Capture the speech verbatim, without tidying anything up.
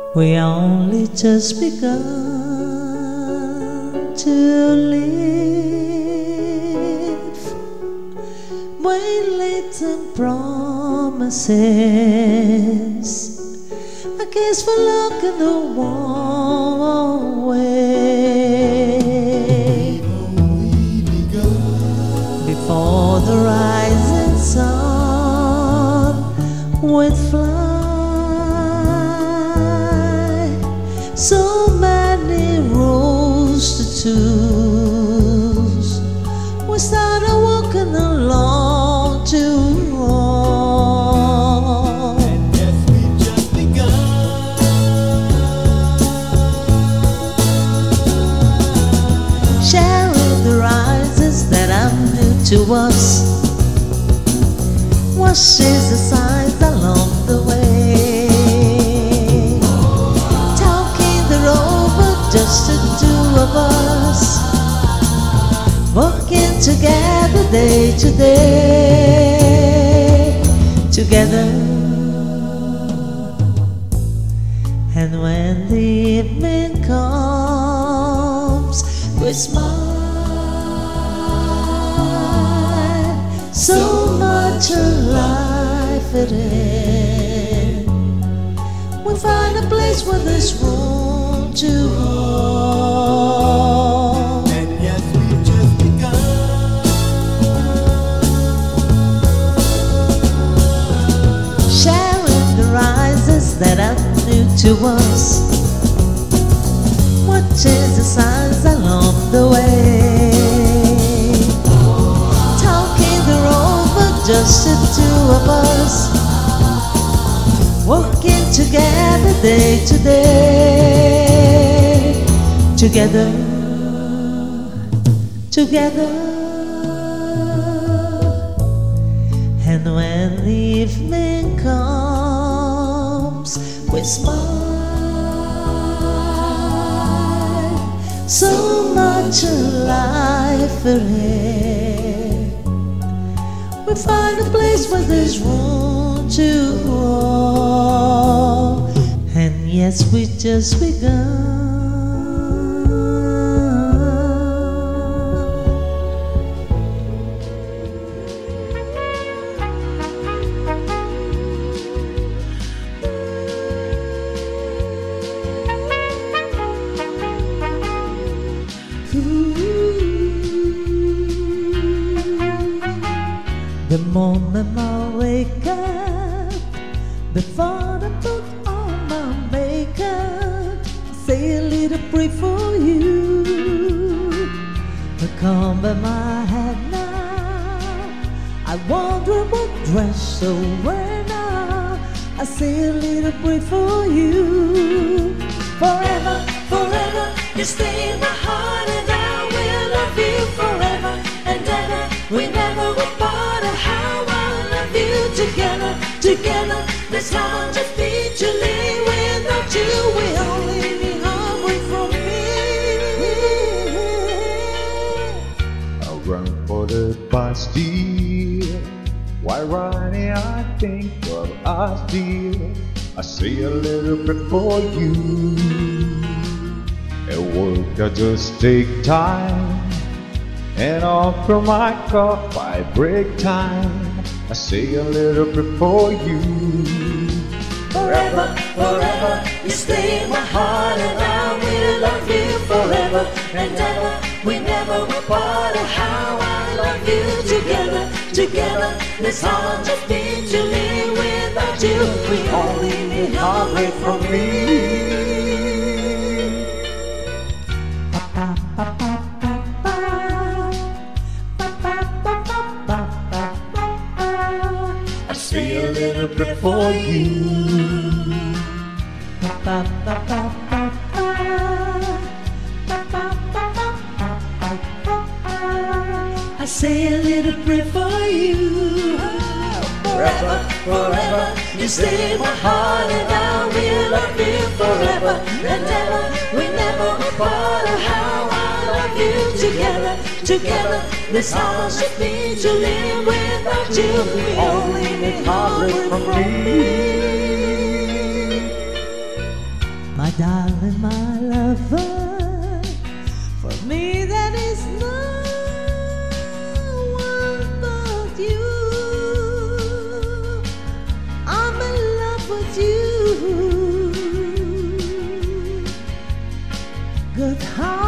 We only just begun to live when little promises. I guess we're looking the wrong way. Before the rising sun would fly, so many roads to choose. We started walking along too wrong. And yes, we just begun. Sharing the rises that are new to us. Washes the signs along the way. Just the two of us, working together day to day, together. And when the evening comes, we smile. So much alive it is. We find a place where there's room to roam. And yes, we've just begun. Sharing the rises that are new to us. Watching the signs along the way. Talking the road for just the two of us. Working together day to day, together, together. And when the evening comes, we smile. So much alive ahead. We find a place where there's room to grow. And yes, we just begun. The moment I wake up, before I put on my makeup, I say a little prayer for you. I comb my head now, I wonder what dress to wear now. I say a little prayer for you. Forever, forever, you stay in my heart, and I will love you forever and ever. We never will part. How I love you together, together. This heart just beats you. Without you, we only be hungry from me. I run for the past year. While running, I think of us, dear. I say a little bit for you. At work, I just take time and offer my cup, I break time. I say a little bit for you. Forever, forever, you stay in my heart, and I will love you forever and ever. We never will part. How I love you together, together. This heart just beats you. Without you, we only need heartbreak from me. I say a little bit for you. I say a little prayer for you. Forever, forever, you stay in my heart, and I will love you forever and ever. We never will part. How I love you together, together. This heart should be to live without you. We only need heartbreak from me. My darling, my lover, for me that is no one but you. I'm in love with you. Good heart.